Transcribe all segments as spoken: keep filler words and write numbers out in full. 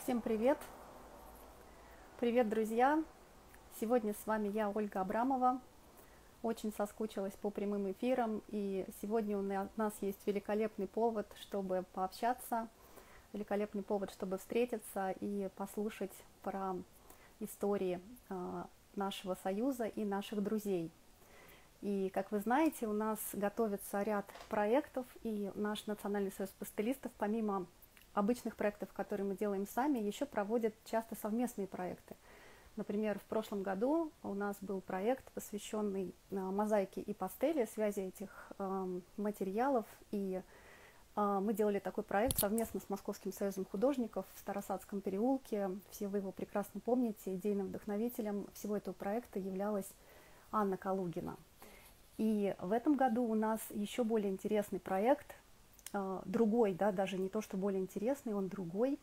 Всем привет! Привет, друзья! Сегодня с вами я, Ольга Абрамова. Очень соскучилась по прямым эфирам, и сегодня у нас есть великолепный повод, чтобы пообщаться, великолепный повод, чтобы встретиться и послушать про истории нашего союза и наших друзей. И, как вы знаете, у нас готовится ряд проектов, и наш Национальный союз пастелистов, помимо обычных проектов, которые мы делаем сами, еще проводит часто совместные проекты. Например, в прошлом году у нас был проект, посвященный мозаике и пастели, связи этих э, материалов, и э, мы делали такой проект совместно с Московским союзом художников в Старосадском переулке. Все вы его прекрасно помните. Идейным вдохновителем всего этого проекта являлась Анна Калугина. И в этом году у нас еще более интересный проект, другой, да, даже не то, что более интересный, он другой.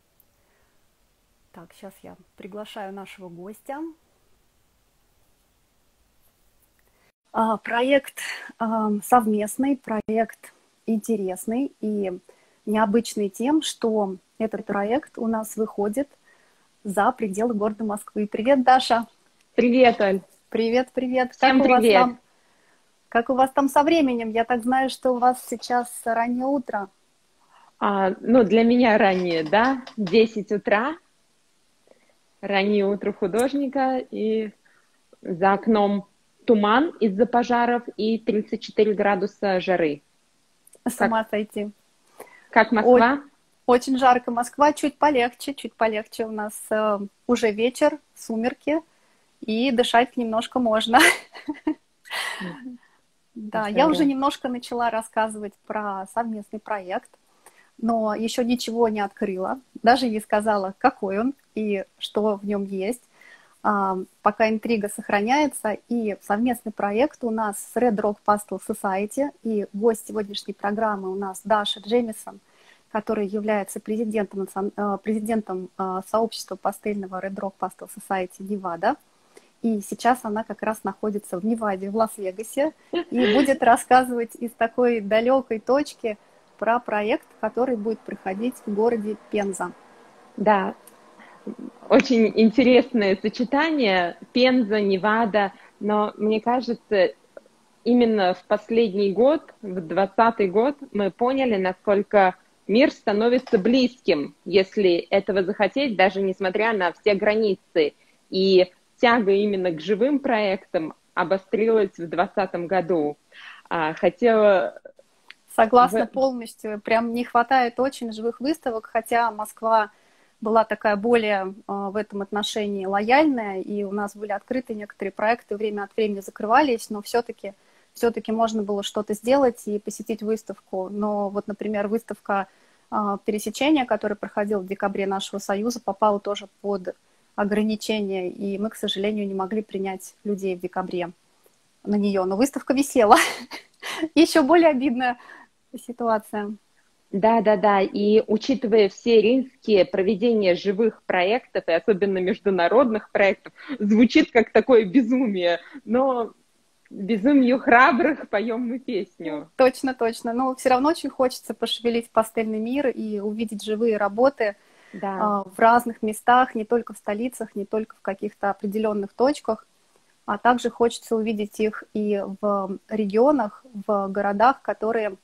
Так, сейчас я приглашаю нашего гостя. Проект совместный, проект интересный и необычный тем, что этот проект у нас выходит за пределы города Москвы. Привет, Даша! Привет, Оль! Привет, привет! Всем как привет! У вас там, как у вас там со временем? Я так знаю, что у вас сейчас раннее утро. А, ну, для меня раннее, да, десять утра, раннее утро художника, и за окном туман из-за пожаров и тридцать четыре градуса жары. С ума сойти. Как Москва? Очень жарко. Москва чуть полегче, чуть полегче. У нас э, уже вечер, сумерки, и дышать немножко можно. Да, я уже немножко начала рассказывать про совместный проект, но еще ничего не открыла, даже не сказала, какой он и что в нем есть. Пока интрига сохраняется, и совместный проект у нас с Red Rock Pastel Society, и гость сегодняшней программы у нас Даша Джемисон, который является президентом, президентом сообщества пастельного Red Rock Pastel Society Невада. И сейчас она как раз находится в Неваде, в Лас-Вегасе, и будет рассказывать из такой далекой точки про проект, который будет проходить в городе Пенза. Да, очень интересное сочетание Пенза, Невада, но мне кажется, именно в последний год, в двадцатый год, мы поняли, насколько мир становится близким, если этого захотеть, даже несмотря на все границы. И тяга именно к живым проектам обострилась в двадцатом году. Хотела... Согласна полностью. Прям не хватает очень живых выставок, хотя Москва была такая более в этом отношении лояльная, и у нас были открыты некоторые проекты, время от времени закрывались, но все-таки все-таки можно было что-то сделать и посетить выставку. Но вот, например, выставка пересечения, которая проходила в декабре нашего союза, попала тоже под ограничения, и мы, к сожалению, не могли принять людей в декабре на нее. Но выставка висела. Еще более обидная ситуация. Да, да, да. И учитывая все риски проведения живых проектов, и особенно международных проектов, звучит как такое безумие. Но безумию храбрых поем мы песню. Точно, точно. Но все равно очень хочется пошевелить пастельный мир и увидеть живые работы. Да. В разных местах, не только в столицах, не только в каких-то определенных точках, а также хочется увидеть их и в регионах, в городах, которые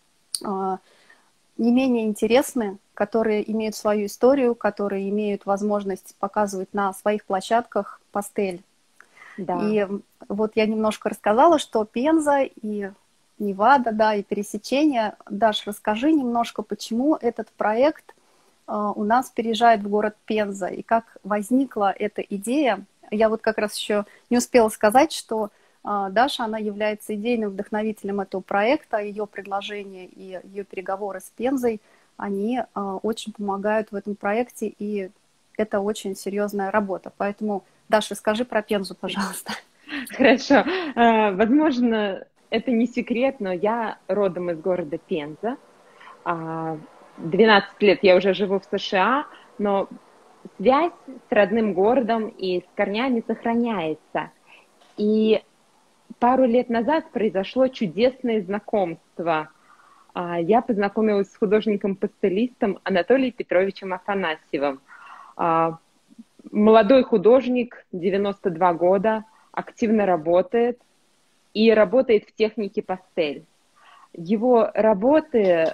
не менее интересны, которые имеют свою историю, которые имеют возможность показывать на своих площадках пастель. Да. И вот я немножко рассказала, что Пенза и Невада, да, и пересечение. Даш, расскажи немножко, почему этот проект у нас переезжает в город Пенза, и как возникла эта идея. Я вот как раз еще не успела сказать, что Даша, она является идейным вдохновителем этого проекта, ее предложения и ее переговоры с Пензой, они очень помогают в этом проекте, и это очень серьезная работа. Поэтому, Даша, скажи про Пензу, пожалуйста. Хорошо. Возможно, это не секрет, но я родом из города Пенза. двенадцать лет я уже живу в США, но связь с родным городом и с корнями сохраняется. И пару лет назад произошло чудесное знакомство. а, я познакомилась с художником-пастелистом Анатолием Петровичем Афанасьевым. А, Молодой художник, девяносто два года, активно работает и работает в технике пастель. Его работы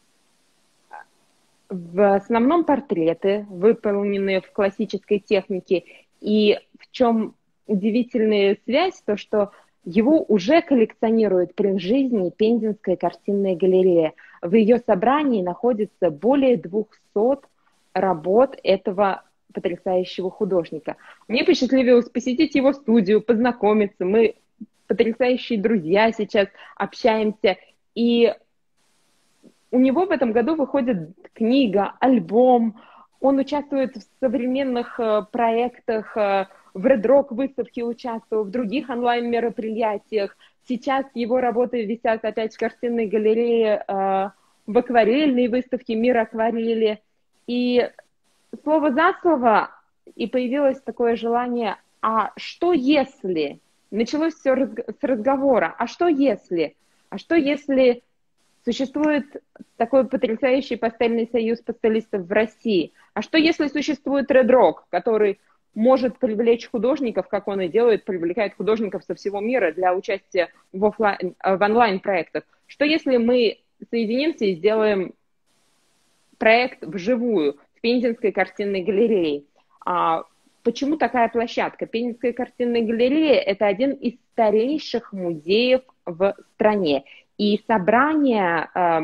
в основном портреты, выполненные в классической технике. И в чем удивительная связь, то что его уже коллекционирует при жизни Пензенская картинная галерея. В ее собрании находится более двухсот работ этого потрясающего художника. Мне посчастливилось посетить его студию, познакомиться. Мы потрясающие друзья сейчас, общаемся. И у него в этом году выходит книга, альбом. Он участвует в современных э, проектах, э, в Red Rock выставке участвовал, в других онлайн-мероприятиях. Сейчас его работы висят опять в картинной галерее, э, в акварельной выставке «Мир акварели». И слово за слово, и появилось такое желание, а что если? Началось все с разговора, а что если? А что если существует такой потрясающий пастельный союз пастелистов в России? А что если существует Red Rock, который может привлечь художников, как он и делает, привлекает художников со всего мира для участия в, офлайн, в онлайн-проектах? Что если мы соединимся и сделаем проект вживую в Пензенской картинной галерее? А почему такая площадка? Пензенская картинная галерея – это один из старейших музеев в стране. И собрания э,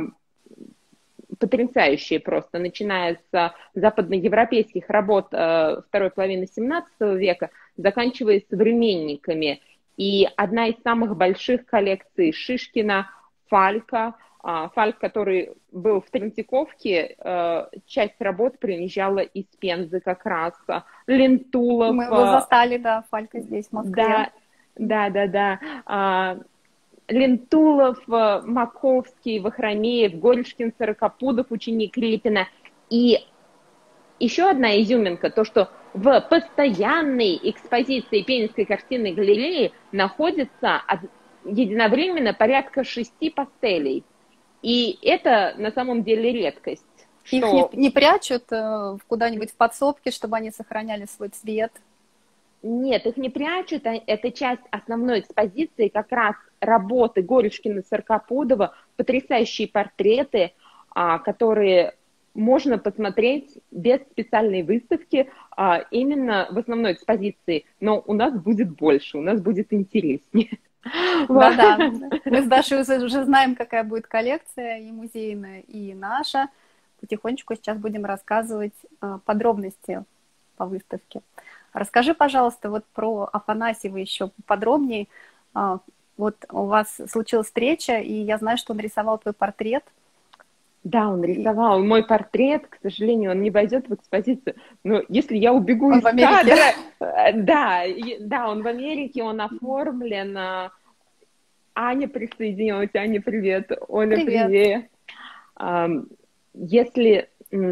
потрясающие просто, начиная с западноевропейских работ э, второй половины семнадцатого века, заканчивая современниками. И одна из самых больших коллекций Шишкина, Фалька, э, Фальк, который был в Третьяковке, э, часть работ приезжала из Пензы как раз. Лентулов. Мы его застали, да, Фалька здесь, в Москве. Да, да, да, да. Лентулов, Маковский, Вахромеев, Горюшкин, Сорокопудов, ученик Репина. И еще одна изюминка, то, что в постоянной экспозиции Пензенской картинной галереи находится единовременно порядка шести пастелей. И это на самом деле редкость. Их что... не, не прячут куда-нибудь в подсобке, чтобы они сохраняли свой цвет? Нет, их не прячут, это часть основной экспозиции, как раз работы Горюшкина, Сорокопудова, потрясающие портреты, которые можно посмотреть без специальной выставки, именно в основной экспозиции. Но у нас будет больше, у нас будет интереснее. Да-да, мы с Дашей уже знаем, какая будет коллекция, и музейная, и наша. Потихонечку сейчас будем рассказывать подробности по выставке. Расскажи, пожалуйста, вот про Афанасьева еще подробнее. Вот у вас случилась встреча, и я знаю, что он рисовал твой портрет. Да, он рисовал мой портрет. К сожалению, он не войдет в экспозицию. Но если я убегу он из в Америке. кадра... Да, да, он в Америке, он оформлен. Аня присоединилась. Аня, привет. Оля, привет. привет. Если...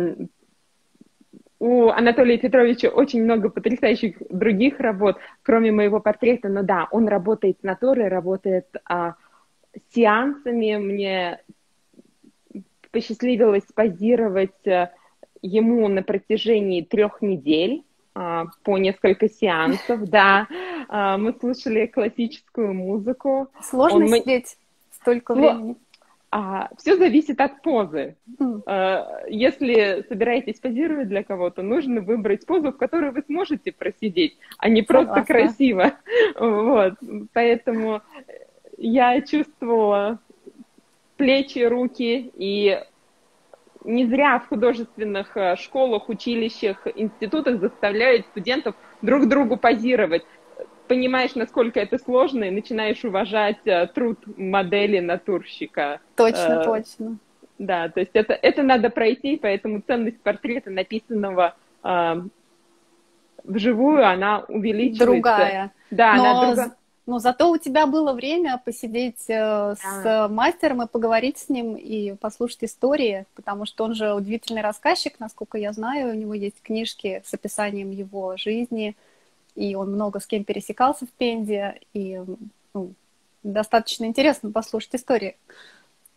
У Анатолия Петровича очень много потрясающих других работ, кроме моего портрета. Но да, он работает с натурой, работает а, с сеансами. Мне посчастливилось позировать ему на протяжении трех недель а, по несколько сеансов. Да, а, мы слушали классическую музыку. Сложно он... сидеть столько Сло... времени? А, все зависит от позы. Mm. А, если собираетесь позировать для кого-то, нужно выбрать позу, в которой вы сможете просидеть, а не Согласна. Просто красиво. Вот. Поэтому я чувствовала плечи, руки, и не зря в художественных школах, училищах, институтах заставляют студентов друг другу позировать. Понимаешь, насколько это сложно, и начинаешь уважать э, труд модели, натурщика. Точно, э, точно. Да, то есть это, это надо пройти, поэтому ценность портрета, написанного э, вживую, она увеличивается. Другая. Да, но, она друга... но зато у тебя было время посидеть э, с да. мастером и поговорить с ним, и послушать истории, потому что он же удивительный рассказчик, насколько я знаю, у него есть книжки с описанием его жизни, и он много с кем пересекался в Пензе, и ну, достаточно интересно послушать истории.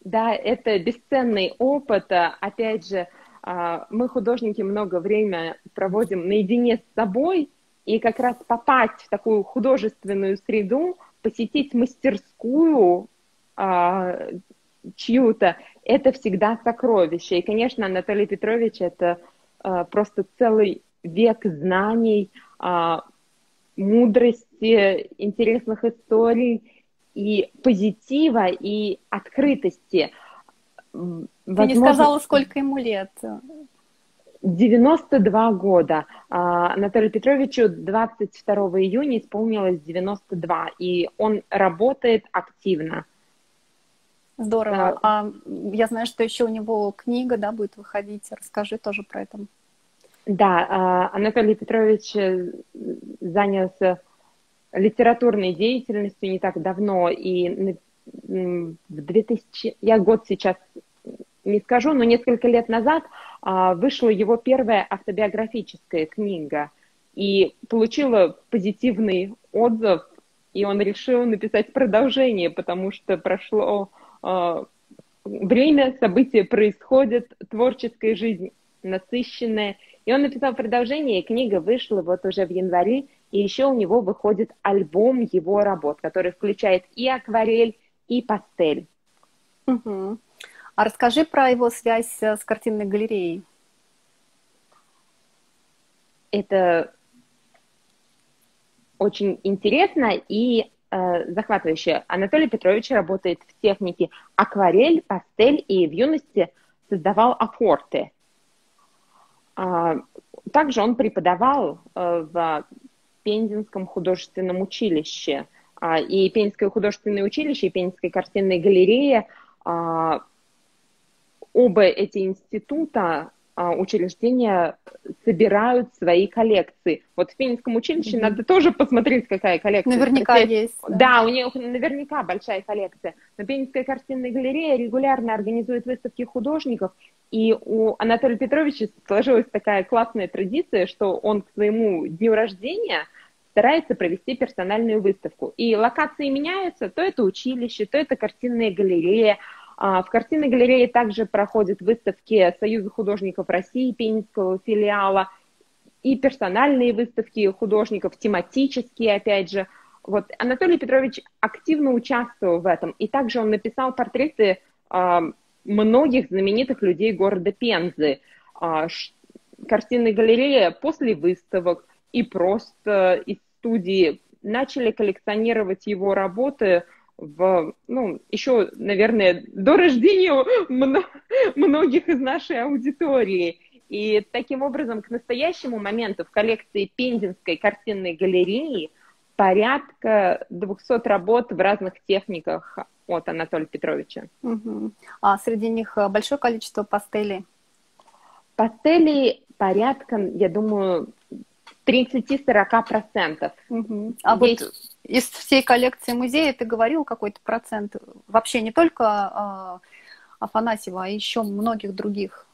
Да, это бесценный опыт. А, Опять же, а, мы, художники, много времени проводим наедине с собой, и как раз попасть в такую художественную среду, посетить мастерскую а, чью-то, это всегда сокровище. И, конечно, Анатолий Петрович — это а, просто целый век знаний, а, мудрости, интересных историй и позитива, и открытости. Ты не Возможно, сказала, сколько ему лет. девяносто два года. А, Анатолию Петровичу двадцать второго июня исполнилось девяносто два, и он работает активно. Здорово. А, А я знаю, что еще у него книга, да, будет выходить. Расскажи тоже про это. Да, а, Анатолий Петрович э, занялся литературной деятельностью не так давно, и на- м, в две тысячи, я год сейчас не скажу, но несколько лет назад а, вышла его первая автобиографическая книга и получила позитивный отзыв, и он решил написать продолжение, потому что прошло а, время, события происходят, творческая жизнь насыщенная. И он написал продолжение, и книга вышла вот уже в январе, и еще у него выходит альбом его работ, который включает и акварель, и пастель. Мгм. А расскажи про его связь э, с картинной галереей. Это очень интересно и э, захватывающе. Анатолий Петрович работает в технике акварель, пастель и в юности создавал афорты. А, также он преподавал э, в Пензенском художественном училище. А, и Пензенское художественное училище, и Пензенская картинная галерея, а, оба эти института, а, учреждения собирают свои коллекции. Вот в Пензенском училище Мгм. надо тоже посмотреть, какая коллекция. Наверняка Спросить. есть, да. Да, у них наверняка большая коллекция. Но Пензенская картинная галерея регулярно организует выставки художников, и у Анатолия Петровича сложилась такая классная традиция, что он к своему дню рождения старается провести персональную выставку. И локации меняются, то это училище, то это картинная галерея. А, В картинной галерее также проходят выставки Союза художников России, Пензенского филиала, и персональные выставки художников, тематические, опять же. Вот Анатолий Петрович активно участвовал в этом, и также он написал портреты а, многих знаменитых людей города Пензы. А, ш- Картинная галерея после выставок и просто из студии начали коллекционировать его работы в, ну, еще, наверное, до рождения мно- многих из нашей аудитории. И таким образом, к настоящему моменту в коллекции Пензенской картинной галереи порядка двухсот работ в разных техниках от Анатолия Петровича. Мгм. А среди них э, большое количество пастелей. Пастелей порядка, я думаю, тридцать-сорок процентов. Мгм. А вот Есть, из всей коллекции музея ты говорил какой-то процент? Вообще не только а, Афанасьева, а еще многих других.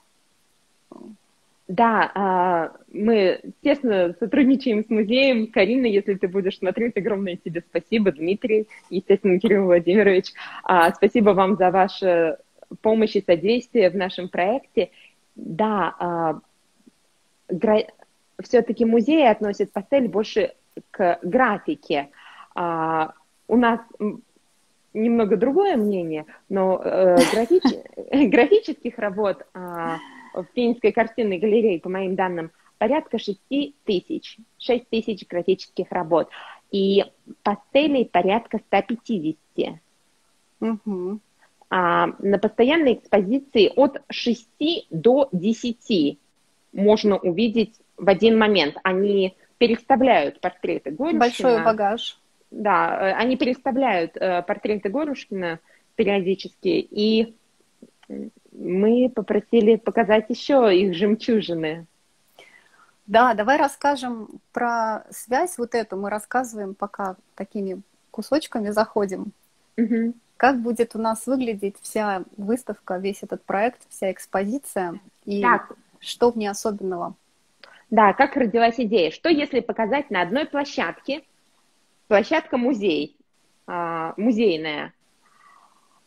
да, а, мы тесно сотрудничаем с музеем. Карина, если ты будешь смотреть, огромное тебе спасибо. Дмитрий, естественно, Кирилл Владимирович, а, спасибо вам за вашу помощь и содействие в нашем проекте. Да, а, гра... все-таки музей относит пастель больше к графике. А, у нас м, немного другое мнение, но э, графич- графических работ а, в Пензенской картинной галерее, по моим данным, порядка шести тысяч, шесть тысяч графических работ. И пастелей порядка ста пятидесяти. Мгм. А на постоянной экспозиции от шести до десяти можно увидеть в один момент. Они переставляют портреты Большой Горюшкина. багаж. Да, э, они переставляют э, портреты Горюшкина периодически, и мы попросили показать еще их жемчужины. Да, давай расскажем про связь вот эту. Мы рассказываем, пока такими кусочками заходим. Мгм. Как будет у нас выглядеть вся выставка, весь этот проект, вся экспозиция и Так, что в ней особенного? да, как родилась идея? Что если показать на одной площадке, площадка музей, а, музейная,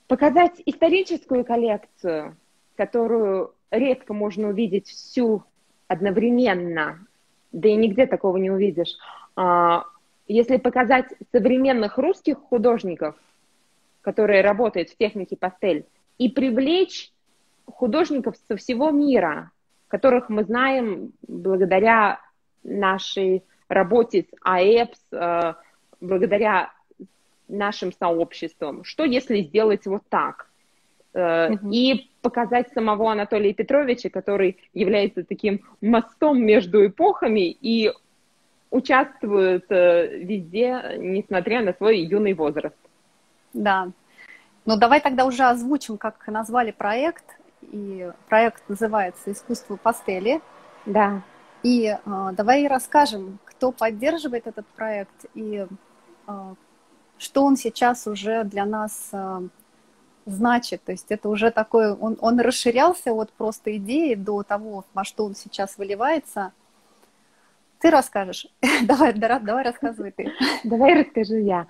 Показать историческую коллекцию, которую редко можно увидеть всю одновременно, да и нигде такого не увидишь. А, Если показать современных русских художников, которые работают в технике пастель, и привлечь художников со всего мира, которых мы знаем благодаря нашей работе с АЭПС, э, благодаря нашим сообществам. Что если сделать вот так? Э, Мгм. И показать самого Анатолия Петровича, который является таким мостом между эпохами и участвует э, везде, несмотря на свой юный возраст. Да. Ну, давай тогда уже озвучим, как назвали проект. И проект называется «Искусство пастели». Да. И э, давай расскажем, кто поддерживает этот проект и э, что он сейчас уже для нас э, значит. То есть это уже такой, он, он расширялся от просто идеи до того, во что он сейчас выливается. Ты расскажешь? Давай, давай рассказывай ты. Давай расскажу я.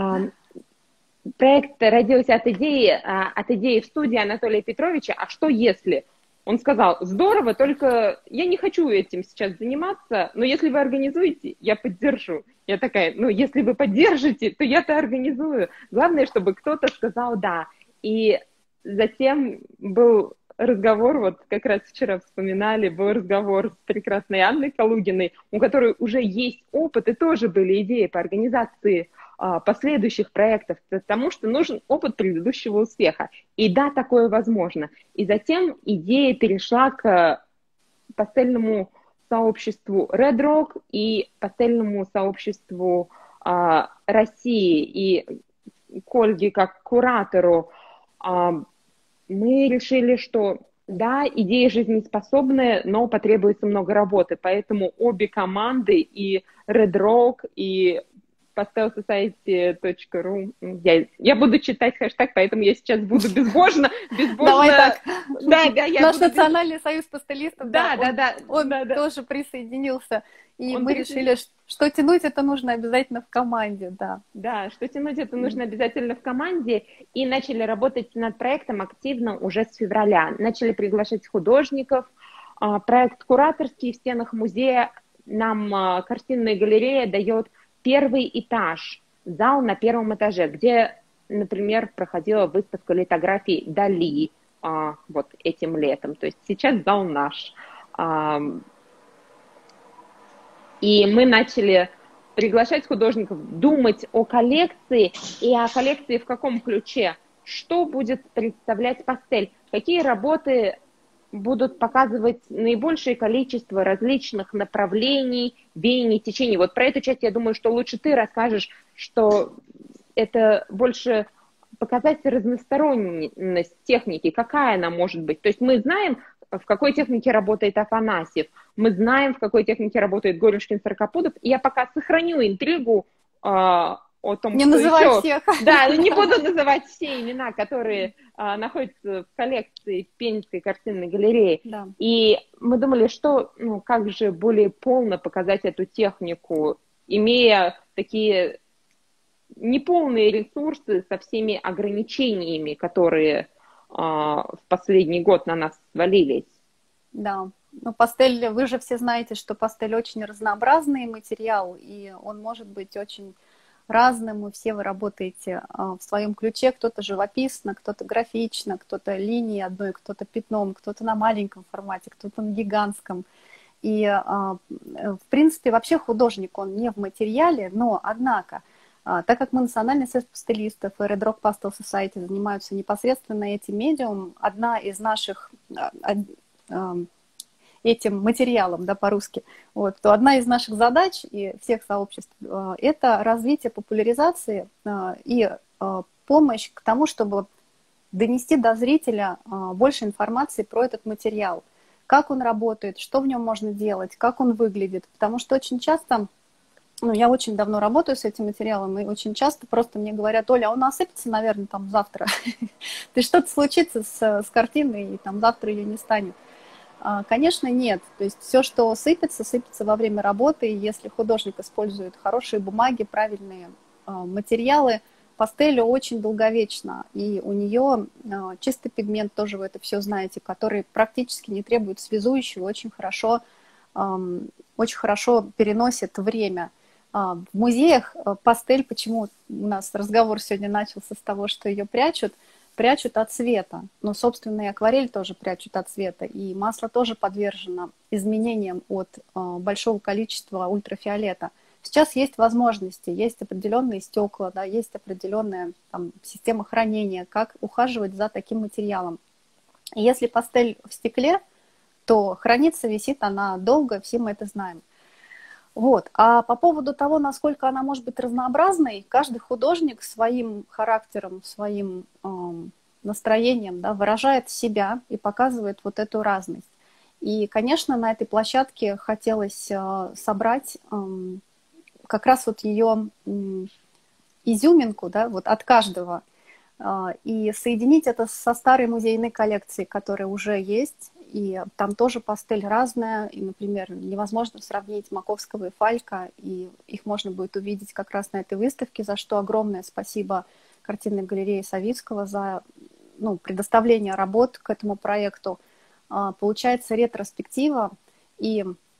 Проект родился от идеи, от идеи в студии Анатолия Петровича. А что если? Он сказал: здорово, только я не хочу этим сейчас заниматься, но если вы организуете, я поддержу. Я такая: ну, если вы поддержите, то я-то организую. Главное, чтобы кто-то сказал «да». И затем был разговор, вот как раз вчера вспоминали, был разговор с прекрасной Анной Калугиной, у которой уже есть опыт, и тоже были идеи по организации а, последующих проектов, потому что нужен опыт предыдущего успеха. И да, такое возможно. И затем идея перешла к пастельному сообществу Red Rock и пастельному сообществу а, России. И к Ольге как куратору а, мы решили, что да, идея жизнеспособная, но потребуется много работы. Поэтому обе команды, и Red Rock, и pastel society точка ру, я, я буду читать хэштег, поэтому я сейчас буду безбожно, безбожно... Давай так. Да, да, я Наш буду Национальный союз пастелистов, да, да, да, он, да, он да. тоже присоединился. И Он мы присо- решили, что тянуть это нужно обязательно в команде, да. Да, что тянуть это нужно обязательно в команде, и начали работать над проектом активно уже с февраля. Начали приглашать художников. Проект кураторский в стенах музея нам картинная галерея дает первый этаж, зал на первом этаже, где, например, проходила выставка литографий Дали вот этим летом. То есть сейчас зал наш. И мы начали приглашать художников думать о коллекции, и о коллекции в каком ключе, что будет представлять пастель, какие работы будут показывать наибольшее количество различных направлений, веяний, течений. Вот про эту часть, я думаю, что лучше ты расскажешь, что это больше показать разносторонность техники, какая она может быть. То есть мы знаем, в какой технике работает Афанасьев, мы знаем, в какой технике работает Горюшкин, Сорокопудов, и я пока сохраню интригу э, о том, Не что называй еще... всех. Да, не буду называть все имена, которые э, находятся в коллекции в Пензенской картинной галерее. Да. И мы думали, что, ну, как же более полно показать эту технику, имея такие неполные ресурсы со всеми ограничениями, которые в последний год на нас свалились. Да, ну пастель, вы же все знаете, что пастель очень разнообразный материал, и он может быть очень разным, и все вы работаете в своем ключе, кто-то живописно, кто-то графично, кто-то линией одной, кто-то пятном, кто-то на маленьком формате, кто-то на гигантском. И, в принципе, вообще художник, он не в материале, но, однако, так как мы Национальный союз пастелистов и Red Rock Pastel Society занимаются непосредственно этим медиумом, одна из наших, этим материалом, да, по-русски, вот, то одна из наших задач и всех сообществ – это развитие популяризации и помощь к тому, чтобы донести до зрителя больше информации про этот материал, как он работает, что в нем можно делать, как он выглядит, потому что очень часто… Ну, я очень давно работаю с этим материалом, и очень часто просто мне говорят: Оля, а он осыпется, наверное, там завтра. Ты что-то случится с, с картиной, и там завтра ее не станет. А, конечно, нет. То есть все, что сыпется, сыпется во время работы, и если художник использует хорошие бумаги, правильные а, материалы, пастель очень долговечна, и у нее чистый пигмент, тоже вы это все знаете, который практически не требует связующего, очень хорошо, очень хорошо переносит время. В музеях пастель, почему у нас разговор сегодня начался с того, что ее прячут, прячут от света. Но, собственно, и акварель тоже прячут от света, и масло тоже подвержено изменениям от большого количества ультрафиолета. Сейчас есть возможности, есть определенные стекла, да, есть определенная там, система хранения, как ухаживать за таким материалом. И если пастель в стекле, то хранится, висит она долго, все мы это знаем. Вот. А по поводу того, насколько она может быть разнообразной, каждый художник своим характером, своим э, настроением, да, выражает себя и показывает вот эту разность. И, конечно, на этой площадке хотелось э, собрать э, как раз вот ее изюминку, да, вот от каждого, и соединить это со старой музейной коллекцией, которая уже есть, и там тоже пастель разная, и, например, невозможно сравнить Маковского и Фалька, и их можно будет увидеть как раз на этой выставке, за что огромное спасибо картинной галерее Савицкого за ну, предоставление работ к этому проекту. Получается ретроспектива, и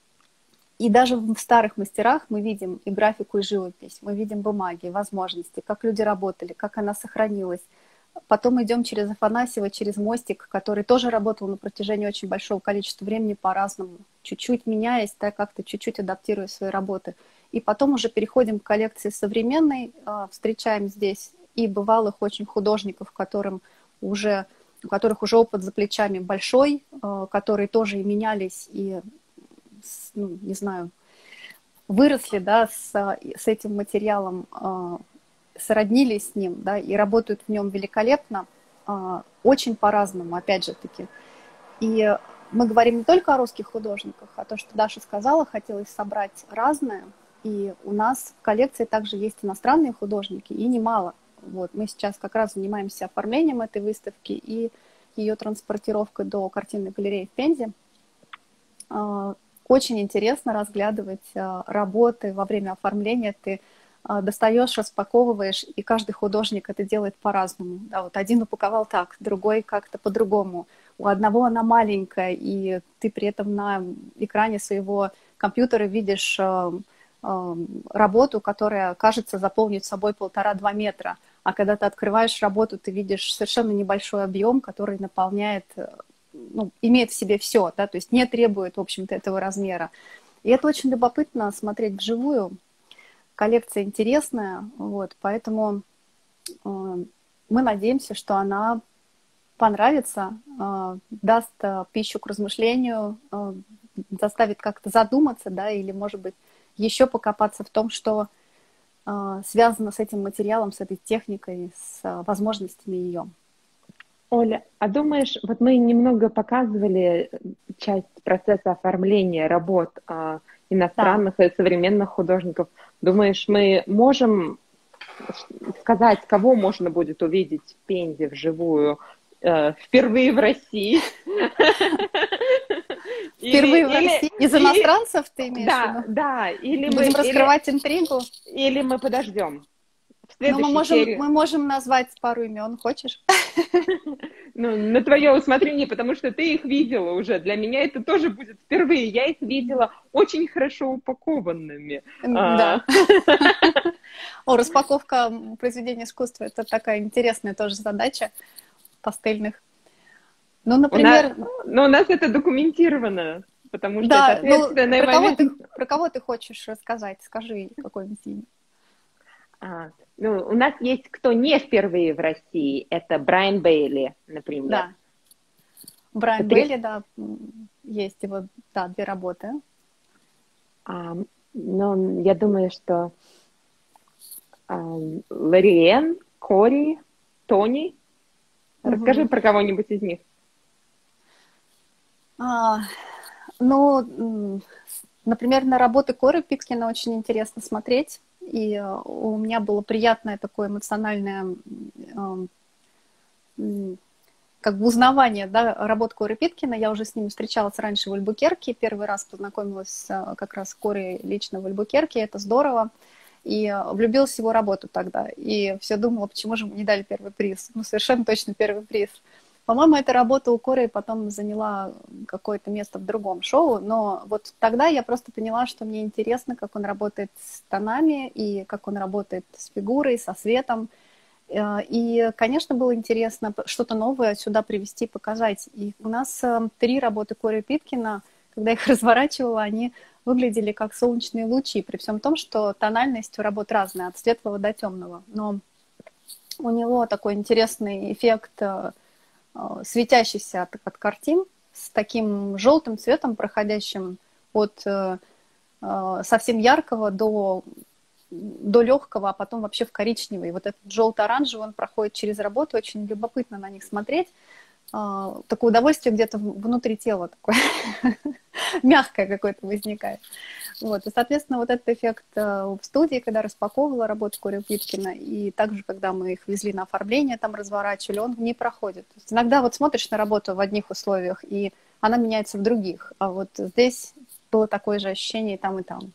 И даже в старых мастерах мы видим и графику, и живопись, мы видим бумаги, возможности, как люди работали, как она сохранилась. Потом идем через Афанасьева, через мостик, который тоже работал на протяжении очень большого количества времени по-разному, чуть-чуть меняясь, да, как-то чуть-чуть адаптируя свои работы. И потом уже переходим к коллекции современной, встречаем здесь и бывалых очень художников, которым уже, у которых уже опыт за плечами большой, которые тоже и менялись, и ну, не знаю, выросли, да, с, с этим материалом, э, сроднились с ним, да, и работают в нем великолепно, э, очень по-разному, опять же таки. И мы говорим не только о русских художниках, а то, что Даша сказала, хотелось собрать разное, и у нас в коллекции также есть иностранные художники, и немало. Вот, мы сейчас как раз занимаемся оформлением этой выставки и ее транспортировкой до картинной галереи в Пензе. Очень интересно разглядывать работы во время оформления. Ты достаешь, распаковываешь, и каждый художник это делает по-разному. Да, вот один упаковал так, другой как-то по-другому. У одного она маленькая, и ты при этом на экране своего компьютера видишь работу, которая, кажется, заполнит собой полтора-два метра. А когда ты открываешь работу, ты видишь совершенно небольшой объем, который наполняет... Ну, имеет в себе все, да, то есть не требует, в общем-то, этого размера. И это очень любопытно смотреть вживую. Коллекция интересная, вот, поэтому э, мы надеемся, что она понравится, э, даст э, пищу к размышлению, э, заставит как-то задуматься, да, или, может быть, еще покопаться в том, что э, связано с этим материалом, с этой техникой, с э, возможностями ее. Оля, а думаешь, вот мы немного показывали часть процесса оформления работ э, иностранных да. и современных художников. Думаешь, мы можем сказать, кого можно будет увидеть в Пензе вживую э, впервые в России? Впервые в России? Из иностранцев ты имеешь в виду? Да, или мы... Будем раскрывать интригу? Или мы подождем? Ну, мы можем, мы можем назвать пару имен, хочешь? Ну, на твое усмотрение, потому что ты их видела уже. Для меня это тоже будет впервые. Я их видела очень хорошо упакованными. Да. О, распаковка произведения искусства – это такая интересная тоже задача пастельных. Ну, например... У нас, но у нас это документировано, потому что да, это ответственный ну, про момент. Кого ты, про кого ты хочешь рассказать? Скажи какое-нибудь имя. А, ну, у нас есть кто не впервые в России, это Брайан Бейли, например. Да. Брайан это... Бейли, да, есть его, да, две работы. А, ну, я думаю, что а, Лориэн, Кори, Тони. Расскажи угу. про кого-нибудь из них. А, ну, например, на работы Коры Пиккина очень интересно смотреть. И у меня было приятное такое эмоциональное как бы узнавание, да, работ Коры Питкина. Я уже с ним встречалась раньше в Альбукерке. Первый раз познакомилась как раз с Корой лично в Альбукерке. Это здорово. и влюбилась в его работу тогда. И все думала, почему же ему не дали первый приз. Ну, совершенно точно первый приз. По-моему, эта работа у Коры потом заняла какое-то место в другом шоу, но вот тогда я просто поняла, что мне интересно, как он работает с тонами, и как он работает с фигурой, со светом. И, конечно, было интересно что-то новое сюда привести, показать. И у нас три работы Кори Питкина, когда их разворачивала, они выглядели как солнечные лучи, при всем том, что тональность у работ разная, от светлого до темного. Но у него такой интересный эффект, светящийся от, от картин, с таким желтым цветом, проходящим от э, совсем яркого до, до легкого, а потом вообще в коричневый. Вот этот желто-оранжевый, он проходит через работу, очень любопытно на них смотреть. Э, такое удовольствие где-то внутри тела, такое мягкое какое-то возникает. Вот. И, соответственно, вот этот эффект в студии, когда распаковывала работу Кори Питкина, и также, когда мы их везли на оформление, там разворачивали, он не проходит. То есть иногда вот смотришь на работу в одних условиях, и она меняется в других. А вот здесь было такое же ощущение и там, и там.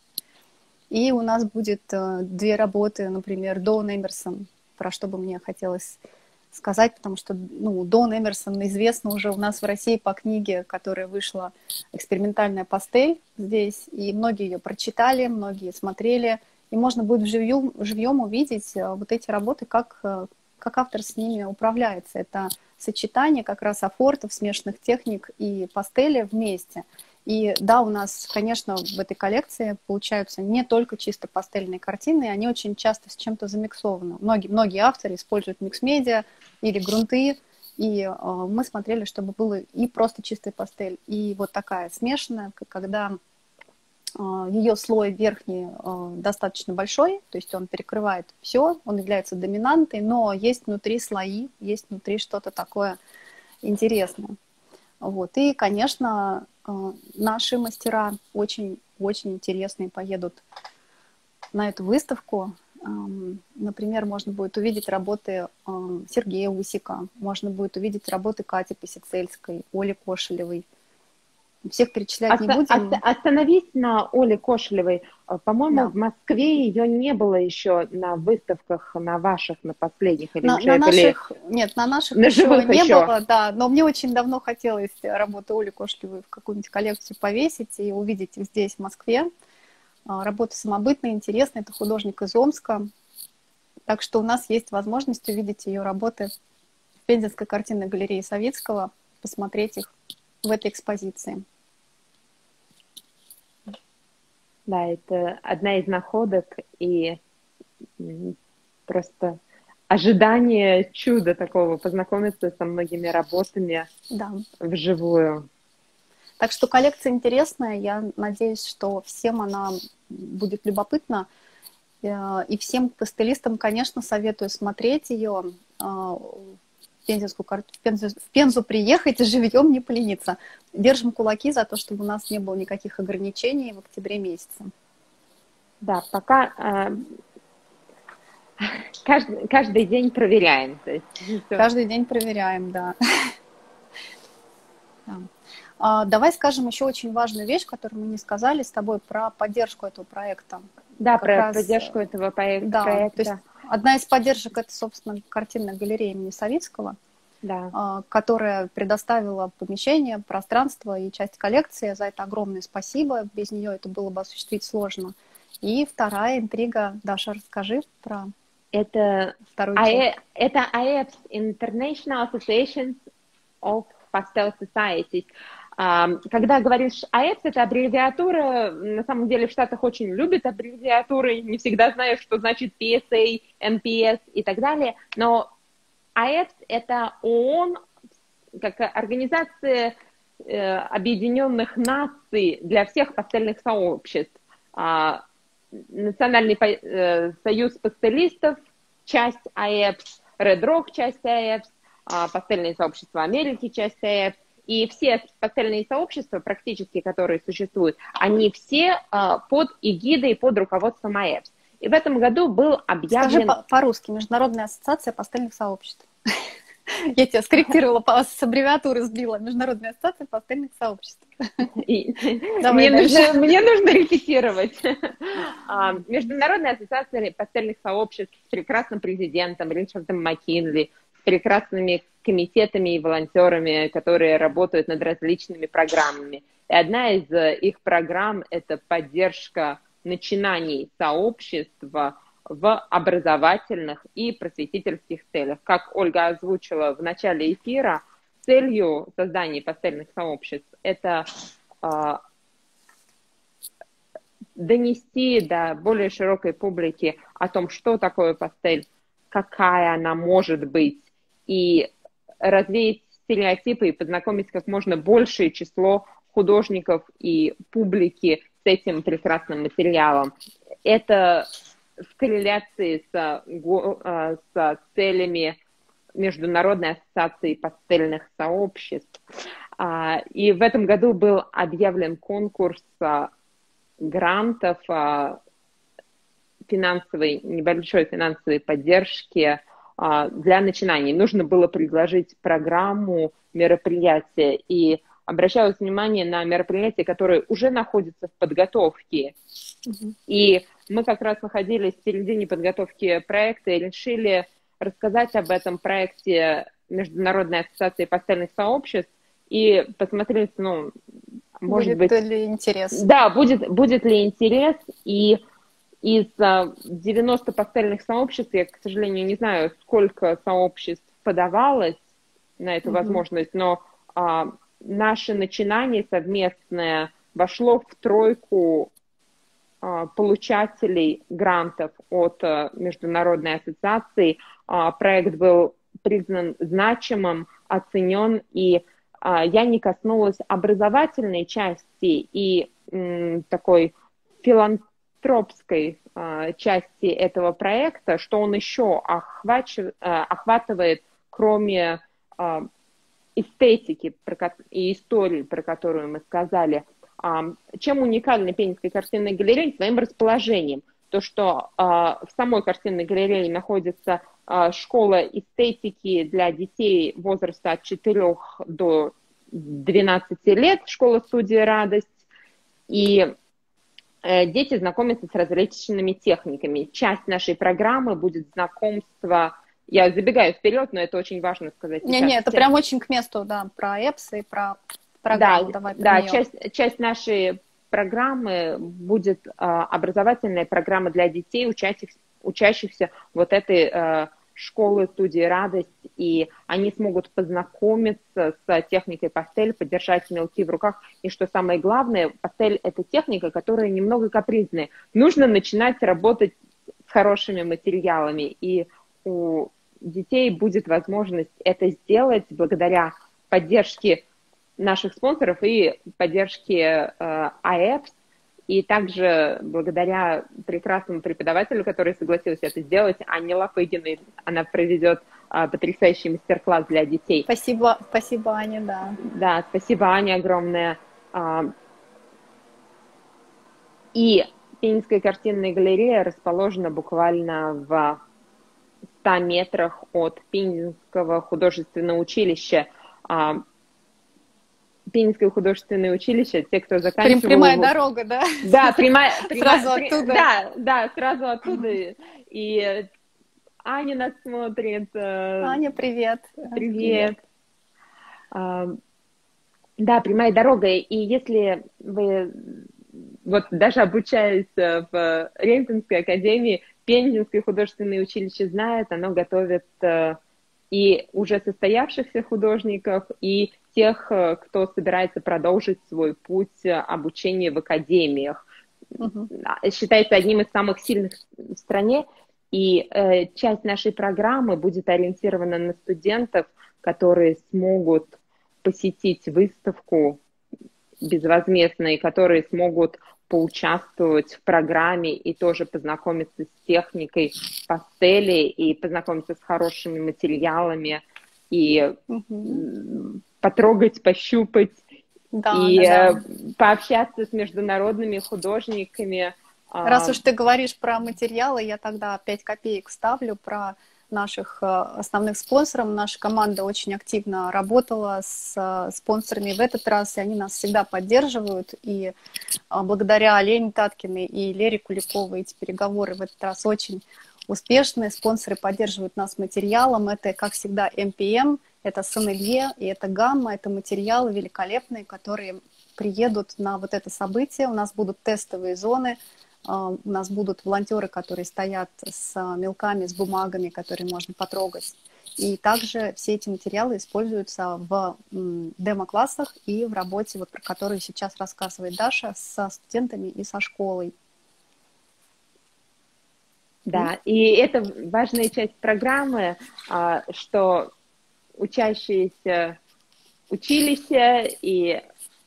И у нас будет две работы, например, Дон Эмерсон, про что бы мне хотелось сказать, потому что, ну, Дон Эмерсон известна уже у нас в России по книге, которая вышла, «Экспериментальная пастель» здесь, и многие ее прочитали, многие смотрели, и можно будет живьем, живьем увидеть вот эти работы, как, как автор с ними управляется. Это сочетание как раз афортов, смешанных техник и пастели вместе. И да, у нас, конечно, в этой коллекции получаются не только чисто пастельные картины, они очень часто с чем-то замиксованы. Многие, многие авторы используют микс-медиа или грунты, и э, мы смотрели, чтобы было и просто чистая пастель, и вот такая смешанная, когда э, ее слой верхний э, достаточно большой, то есть он перекрывает все, он является доминантой, но есть внутри слои, есть внутри что-то такое интересное. Вот. И, конечно, наши мастера очень-очень интересные поедут на эту выставку. Например, можно будет увидеть работы Сергея Усика, можно будет увидеть работы Кати Пасицельской, Оли Кошелевой. Всех перечислять не будем. Остановись на Оле Кошелевой. По-моему, Да. в Москве ее не было еще на выставках, на ваших, на последних. Или на, уже на наших, были... Нет, на наших на еще живых не еще. было, да. Но мне очень давно хотелось работу Оли Кошелевой в какую-нибудь коллекцию повесить и увидеть их здесь, в Москве. Работа самобытная, интересная. Это художник из Омска. Так что у нас есть возможность увидеть ее работы в Пензенской картинной галерее Савицкого, посмотреть их в этой экспозиции. Да, это одна из находок и просто ожидание чуда такого, познакомиться со многими работами, да, вживую. Так что коллекция интересная, я надеюсь, что всем она будет любопытна. И всем пастелистам, конечно, советую смотреть ее, в Пензенскую, в Пензу, в Пензу приехать и живьем не полениться. Держим кулаки за то, чтобы у нас не было никаких ограничений в октябре месяце. Да, пока э, каждый, каждый день проверяем. То есть, каждый день проверяем, да. да. А, давай скажем еще очень важную вещь, которую мы не сказали с тобой, про поддержку этого проекта. Да, как про раз, поддержку этого проекта. Да, проекта. То есть одна из поддержек — это, собственно, картинная галерея имени Савицкого, да. которая предоставила помещение, пространство и часть коллекции. За это огромное спасибо. Без нее это было бы осуществить сложно. И вторая интрига. Даша, расскажи про это вторую часть. Это ай и эф, International Association of Pastel Societies. Когда говоришь ай и эф, это аббревиатура, на самом деле в Штатах очень любят аббревиатуры, не всегда знаю, что значит пи эс эй, эн пи эс и так далее, но ай и эф это ООН, как Организация э, Объединенных Наций для всех пастельных сообществ. А, Национальный э, союз пастелистов, часть ай и эф, Red Rock, часть ай и эф, а, Пастельное сообщество Америки, часть ай и эф. И все пастельные сообщества, практически, которые существуют, они все а, под эгидой, под руководством ай и эф. И в этом году был объявлен... Скажи по- по-русски, Международная ассоциация пастельных сообществ. Я тебя скорректировала, с аббревиатуры сбила. Международная ассоциация пастельных сообществ. Мне нужно, мне нужно репетировать. Международная ассоциация пастельных сообществ с прекрасным президентом Ричардом Маккинли, с прекрасными комитетами и волонтерами, которые работают над различными программами. И одна из их программ – это поддержка начинаний сообщества в образовательных и просветительских целях. Как Ольга озвучила в начале эфира, целью создания пастельных сообществ это э, донести до более широкой публики о том, что такое пастель, какая она может быть, и развеять стереотипы и познакомить как можно большее число художников и публики с этим прекрасным материалом. Это в корреляции с, с целями Международной ассоциации пастельных сообществ. И в этом году был объявлен конкурс грантов финансовой, небольшой финансовой поддержки для начинаний. Нужно было предложить программу мероприятия, и обращалось внимание на мероприятия, которые уже находятся в подготовке. Mm-hmm. И мы как раз находились в середине подготовки проекта и решили рассказать об этом проекте Международной ассоциации пастельных сообществ и посмотреть, ну, может будет быть... Будет ли интерес? Да, будет, будет ли интерес. И из девяноста пастельных сообществ, я, к сожалению, не знаю, сколько сообществ подавалось на эту mm-hmm. возможность, но а, наше начинание совместное вошло в тройку а, получателей грантов от а, Международной ассоциации. А, проект был признан значимым, оценен, и а, я не коснулась образовательной части и м, такой филантропской а, части этого проекта, что он еще охвач... а, охватывает, кроме а, эстетики и истории, про которую мы сказали. Чем уникальна Пензенская картинная галерея? Своим расположением. То, что в самой картинной галерее находится школа эстетики для детей возраста от четырёх до двенадцати лет, школа-студия «Радость», и дети знакомятся с различными техниками. Часть нашей программы будет знакомство. Я забегаю вперед, но это очень важно сказать. Не, не, это прям очень к месту, да, про эпсы и про программу. Да, Давай да, часть, часть нашей программы будет а, образовательная программа для детей, учащихся, учащихся вот этой а, школы студии «Радость», и они смогут познакомиться с техникой пастель, подержать мелки в руках, и что самое главное, пастель – это техника, которая немного капризная. Нужно начинать работать с хорошими материалами, и у детей будет возможность это сделать благодаря поддержке наших спонсоров и поддержке э, АЭПС, и также благодаря прекрасному преподавателю, который согласился это сделать, Анне Лафыгиной. Она проведет э, потрясающий мастер-класс для детей. Спасибо, спасибо, Аня, да. Да, спасибо, Аня, огромное. И Пензенская картинная галерея расположена буквально в ста метрах от Пензенского художественного училища. Пензенское художественное училище, те, кто заканчивал... Прямая его... дорога, да? Да, прямая... прямая сразу оттуда. Да, да, сразу оттуда. И Аня нас смотрит. Аня, привет. Привет. привет. Да, прямая дорога. И если вы, вот даже обучаясь в Ремпинской академии, Пензенское художественное училище знает, оно готовит и уже состоявшихся художников, и тех, кто собирается продолжить свой путь обучения в академиях. Угу. Считается одним из самых сильных в стране, и э, часть нашей программы будет ориентирована на студентов, которые смогут посетить выставку безвозмездно, и которые смогут поучаствовать в программе и тоже познакомиться с техникой пастели и познакомиться с хорошими материалами и угу. потрогать, пощупать да, и да, да. пообщаться с международными художниками. Раз уж ты говоришь про материалы, я тогда пять копеек вставлю про наших э, основных спонсоров. Наша команда очень активно работала с э, спонсорами в этот раз, и они нас всегда поддерживают. И э, благодаря Лене Таткиной и Лере Куликовой эти переговоры в этот раз очень успешные. Спонсоры поддерживают нас материалом. Это, как всегда, эм пи эм, это сомелье и это гамма, это материалы великолепные, которые приедут на вот это событие. У нас будут тестовые зоны, у нас будут волонтеры, которые стоят с мелками, с бумагами, которые можно потрогать. И также все эти материалы используются в демо-классах и в работе, вот, про которую сейчас рассказывает Даша, со студентами и со школой. Да, и это важная часть программы, что учащиеся учились и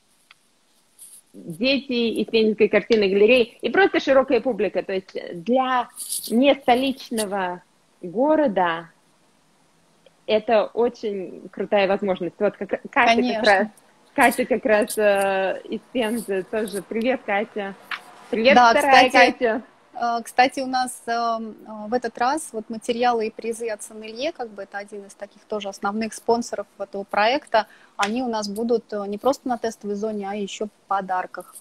дети из Пензенской картинной галереи, и просто широкая публика. То есть для не столичного города это очень крутая возможность. Вот как, Катя как раз, Катя как раз э, из Пензы тоже. Привет, Катя. Привет, да, вторая кстати, Катя. Кстати, у нас в этот раз вот материалы и призы от сомелье, как бы это один из таких тоже основных спонсоров этого проекта, они у нас будут не просто на тестовой зоне, а еще в подарках.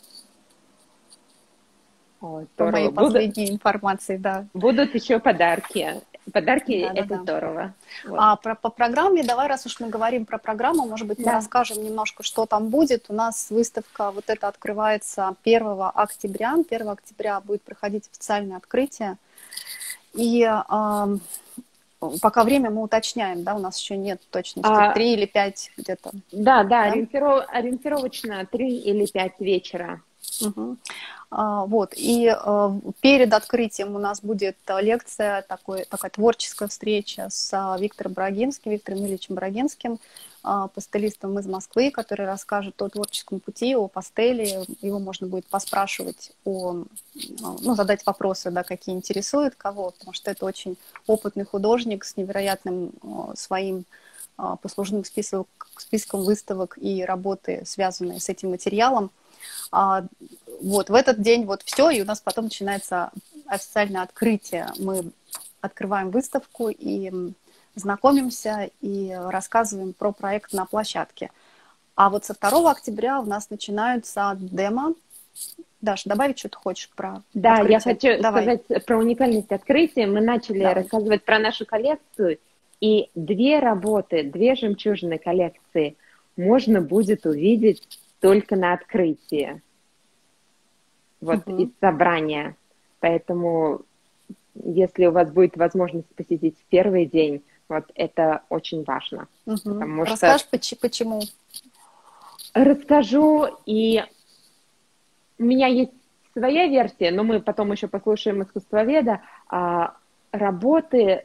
О, по моей последней будут, информации, да. Будут еще подарки. Подарки да, это да, здорово. Вот. А про, по программе, давай, раз уж мы говорим про программу, может быть, мы да. расскажем немножко, что там будет. У нас выставка вот эта открывается первого октября. первого октября будет проходить официальное открытие. И э, пока время мы уточняем, да, у нас еще нет точности, а, три или пять где-то. Да, да, да? Ориентиров, ориентировочно три или пять вечера. Угу. Вот, и перед открытием у нас будет лекция, такой, такая творческая встреча с Виктором Брагинским, Виктором Ильичем Брагинским, пастелистом из Москвы, который расскажет о творческом пути, о пастели. Его можно будет поспрашивать, о, ну, задать вопросы, да, какие интересуют кого, потому что это очень опытный художник с невероятным своим послужным списком, списком выставок и работы, связанные с этим материалом. А, вот, в этот день вот все, и у нас потом начинается официальное открытие. Мы открываем выставку и знакомимся, и рассказываем про проект на площадке. А вот со второго октября у нас начинаются демо. Даша, добавить что-то хочешь про Да, открытие? Я хочу Давай. сказать про уникальность открытия. Мы начали Давай. рассказывать про нашу коллекцию, и две работы, две жемчужины коллекции можно будет увидеть только на открытии, вот, uh-huh. из собрания. Поэтому, если у вас будет возможность посетить в первый день, вот, это очень важно. Uh-huh. Расскажешь, что... почему? Расскажу, и у меня есть своя версия, но мы потом еще послушаем искусствоведа. Работы